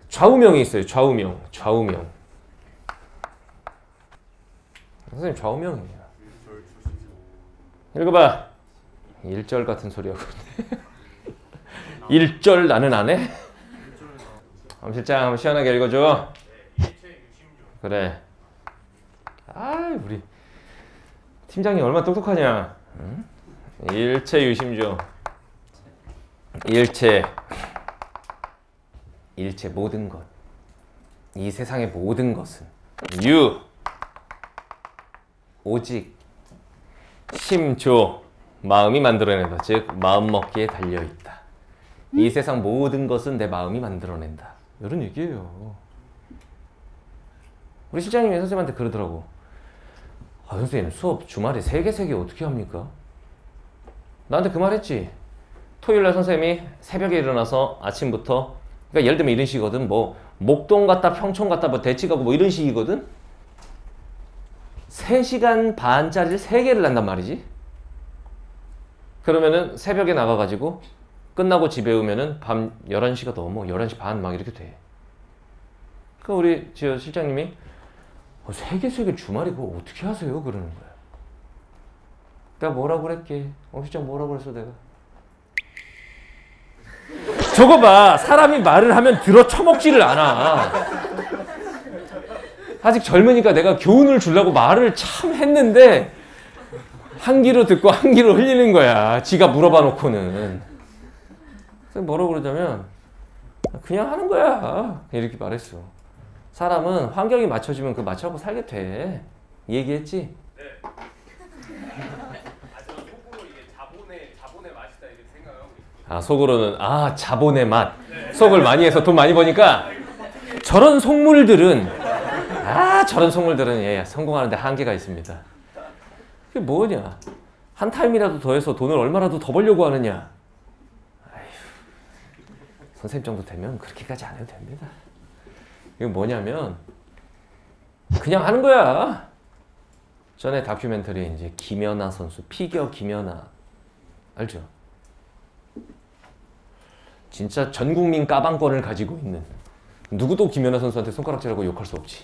좌우명이 있어요. 좌우명. 좌우명. 선생님 좌우명이에요. 읽어봐. 1절 같은 소리하고. 1절 나는 안 해? 함 실장 한번 시원하게 읽어줘. 그래. 아, 우리 팀장님 얼마나 똑똑하냐. 응? 일체 유심조. 일체 모든 것. 이 세상의 모든 것은 오직 심조 마음이 만들어낸다. 즉 마음 먹기에 달려있다. 이 세상 모든 것은 내 마음이 만들어낸다. 이런 얘기예요. 우리 실장님이 선생님한테 그러더라고. 아, 선생님 수업 주말에 3개 어떻게 합니까? 나한테 그 말 했지. 토요일날 선생님이 새벽에 일어나서 아침부터, 그러니까 예를 들면 이런 식이거든. 뭐 목동 갔다 평촌 갔다 뭐 대치 가고 뭐 이런 식이거든. 3시간 반짜리를 3개를 한단 말이지. 그러면은 새벽에 나가가지고 끝나고 집에 오면은 밤 11시가 넘어. 11시 반 막 이렇게 돼. 그러니까 우리 저 실장님이 3개 주말에 그거 어떻게 하세요? 그러는 거야. 내가 뭐라고 그랬게? 실장 뭐라고 그랬어 내가? 저거 봐. 사람이 말을 하면 들어 처먹지를 않아. 아직 젊으니까 내가 교훈을 주려고 말을 참 했는데 한 귀로 듣고 한 귀로 흘리는 거야. 지가 물어봐 놓고는. 그래서 뭐라고 그러자면 그냥 하는 거야. 이렇게 말했어. 사람은 환경이 맞춰지면 그 맞춰갖고 살게 돼. 얘기했지? 네. 저는 속으로 이게 자본의 맛이다 이렇게 생각하고 있어요. 아, 속으로는 자본의 맛. 속을 많이 해서 돈 많이 버니까 저런 속물들은 예, 성공하는데 한계가 있습니다. 그게 뭐냐? 한 타임이라도 더해서 돈을 얼마라도 더 벌려고 하느냐? 아휴, 선생님 정도 되면 그렇게까지 안 해도 됩니다. 이건 뭐냐면 그냥 하는 거야. 전에 다큐멘터리에 이제 김연아 선수, 피겨 김연아 알죠? 진짜 전 국민 까방권을 가지고 있는, 누구도 김연아 선수한테 손가락질하고 욕할 수 없지.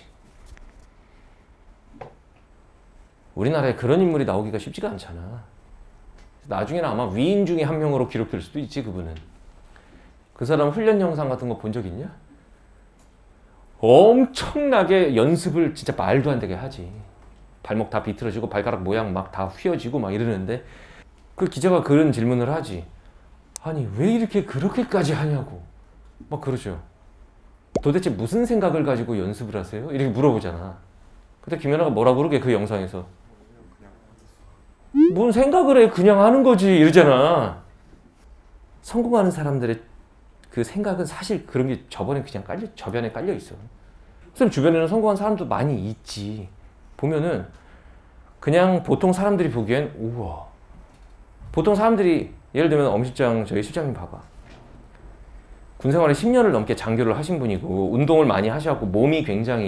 우리나라에 그런 인물이 나오기가 쉽지가 않잖아. 나중에는 아마 위인 중에 한 명으로 기록될 수도 있지. 그분은. 그 사람 훈련 영상 같은 거 본 적 있냐? 엄청나게 연습을 진짜 말도 안 되게 하지. 발목 다 비틀어지고 발가락 모양 막 다 휘어지고 막 이러는데 그 기자가 그런 질문을 하지. 아니 왜 이렇게 그렇게까지 하냐고 막 그러죠. 도대체 무슨 생각을 가지고 연습을 하세요? 이렇게 물어보잖아. 근데 김연아가 뭐라고 그러게 그 영상에서 뭔 생각을 해 그냥 하는 거지 이러잖아. 성공하는 사람들의 그 생각은 사실 그런 게 저변에 깔려 있어. 선생님 주변에는 성공한 사람도 많이 있지. 보면은 그냥 보통 사람들이 보기엔 우와. 보통 사람들이 예를 들면 엄실장 저희 실장님 봐봐. 군 생활을 10년을 넘게 장교를 하신 분이고 운동을 많이 하셔갖고 몸이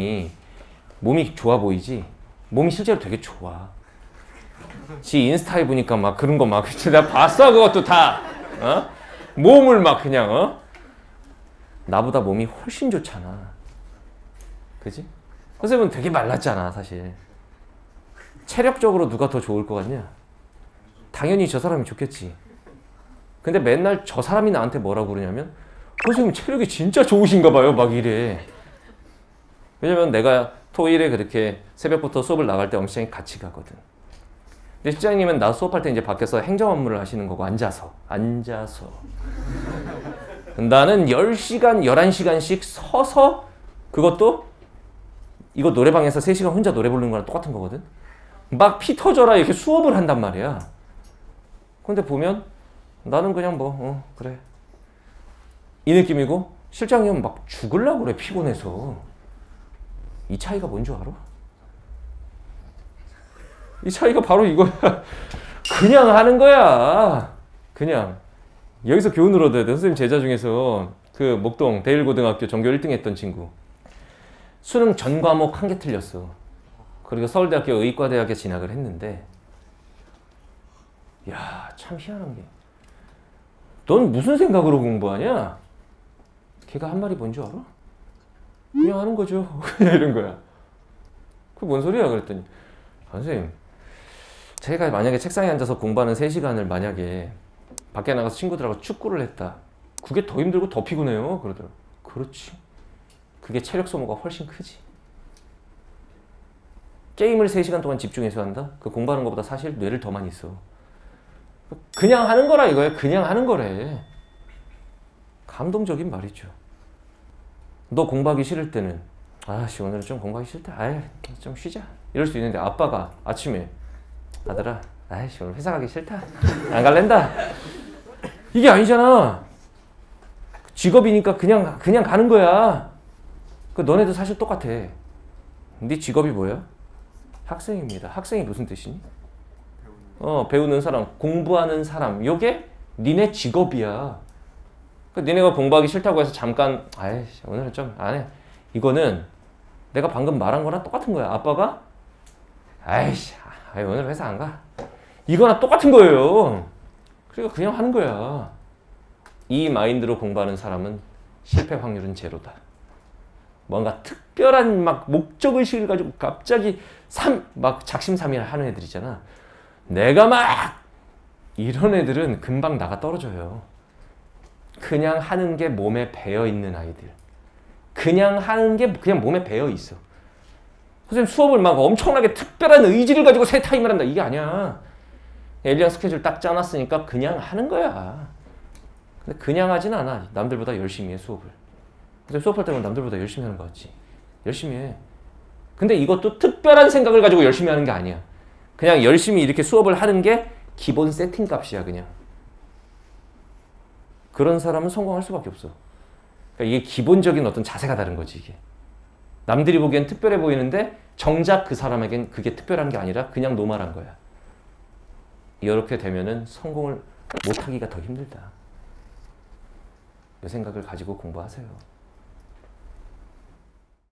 좋아 보이지. 몸이 실제로 되게 좋아. 지 인스타에 보니까 막 그런 거 막 내가 봤어. 그것도 다 몸을 막 그냥 나보다 몸이 훨씬 좋잖아. 그지? 선생님은 되게 말랐잖아 사실. 체력적으로 누가 더 좋을 것 같냐? 당연히 저 사람이 좋겠지. 근데 맨날 저 사람이 나한테 뭐라고 그러냐면 선생님 체력이 진짜 좋으신가 봐요 막 이래. 왜냐면 내가 토일에 그렇게 새벽부터 수업을 나갈 때 엄실장이 같이 가거든. 근데 실장님은 나 수업할 때 이제 밖에서 행정 업무를 하시는 거고 앉아서 나는 10시간 11시간씩 서서 그것도 이거 노래방에서 3시간 혼자 노래 부르는 거랑 똑같은 거거든. 막 피 터져라 이렇게 수업을 한단 말이야. 근데 보면 나는 그냥 그래 이 느낌이고 실장님은 막 죽으려고 그래 피곤해서. 이 차이가 뭔 줄 알아? 이 차이가 바로 이거야. 그냥 하는 거야. 그냥 여기서 교훈을 얻어야 돼. 선생님 제자 중에서 그 목동 대일고등학교 전교 1등 했던 친구 수능 전 과목 1개 틀렸어. 그리고 서울대학교 의과대학에 진학을 했는데 야, 참 희한한 게 넌 무슨 생각으로 공부하냐? 걔가 한 말이 뭔 줄 알아? 그냥 하는 거죠. 그냥 이런 거야. 그게 뭔 소리야? 그랬더니 선생님, 제가 만약에 책상에 앉아서 공부하는 3시간을 만약에 밖에 나가서 친구들하고 축구를 했다. 그게 더 힘들고 더 피곤해요. 그러더라고. 그렇지. 그게 체력 소모가 훨씬 크지. 게임을 3시간 동안 집중해서 한다? 그 공부하는 것보다 사실 뇌를 더 많이 써. 그냥 하는 거라 이거예요. 그냥 하는 거래. 감동적인 말이죠. 너 공부하기 싫을 때는 아씨 오늘은 좀 공부하기 싫다. 아이 좀 쉬자. 이럴 수 있는데 아빠가 아침에 아들아 아이씨 오늘 회사 가기 싫다. 안 갈랜다. 이게 아니잖아. 직업이니까 그냥 가는 거야. 그 너네도 사실 똑같아. 네 직업이 뭐야? 학생입니다. 학생이 무슨 뜻이니? 배우는 사람, 공부하는 사람. 요게 니네 직업이야. 그 니네가 공부하기 싫다고 해서 잠깐 아이씨 오늘은 좀 안 해. 이거는 내가 방금 말한 거랑 똑같은 거야. 아빠가 아이씨 오늘 회사 안 가. 이거랑 똑같은 거예요. 그러니까 그냥 하는 거야. 이 마인드로 공부하는 사람은 실패 확률은 제로다. 뭔가 특별한 막 목적의식을 가지고 갑자기 막 작심삼일 하는 애들 있잖아. 내가 막 이런 애들은 금방 나가 떨어져요. 그냥 하는 게 몸에 배어 있는 아이들. 그냥 하는 게 그냥 몸에 배어 있어. 선생님 수업을 막 엄청나게 특별한 의지를 가지고 새 타임을 한다. 이게 아니야. 엘리언 스케줄 딱 짜놨으니까 그냥 하는 거야. 근데 그냥 하진 않아. 남들보다 열심히 해 수업을. 근데 수업할 때는 남들보다 열심히 하는 거 같지. 열심히 해. 근데 이것도 특별한 생각을 가지고 열심히 하는 게 아니야. 그냥 열심히 이렇게 수업을 하는 게 기본 세팅 값이야 그냥. 그런 사람은 성공할 수밖에 없어. 그러니까 이게 기본적인 어떤 자세가 다른 거지 이게. 남들이 보기엔 특별해 보이는데 정작 그 사람에겐 그게 특별한 게 아니라 그냥 노멀한 거야. 이렇게 되면은 성공을 못하기가 더 힘들다. 이 생각을 가지고 공부하세요.